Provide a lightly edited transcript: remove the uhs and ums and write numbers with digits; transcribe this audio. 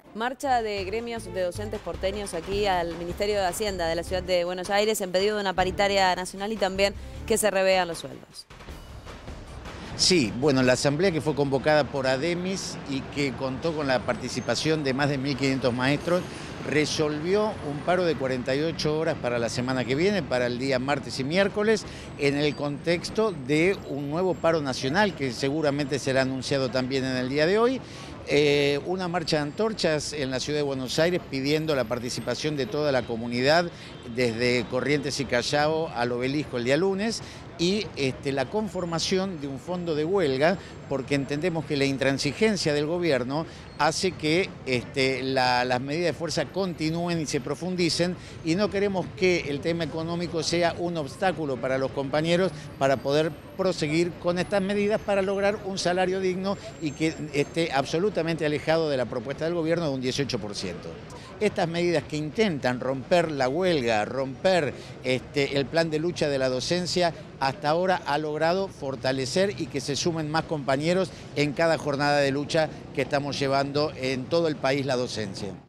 Marcha de gremios de docentes porteños aquí al Ministerio de Hacienda de la Ciudad de Buenos Aires en pedido de una paritaria nacional y también que se revean los sueldos. Sí, bueno, la asamblea que fue convocada por ADEMIS y que contó con la participación de más de 1.500 maestros, resolvió un paro de 48 horas para la semana que viene, para el día martes y miércoles, en el contexto de un nuevo paro nacional que seguramente será anunciado también en el día de hoy. Una marcha de antorchas en la ciudad de Buenos Aires pidiendo la participación de toda la comunidad desde Corrientes y Callao al Obelisco el día lunes y la conformación de un fondo de huelga porque entendemos que la intransigencia del gobierno hace que las medidas de fuerza continúen y se profundicen y no queremos que el tema económico sea un obstáculo para los compañeros para poder proseguir con estas medidas para lograr un salario digno y que esté absolutamente alejado de la propuesta del gobierno de un 18%. Estas medidas que intentan romper la huelga, romper el plan de lucha de la docencia, hasta ahora ha logrado fortalecer y que se sumen más compañeros en cada jornada de lucha que estamos llevando en todo el país la docencia.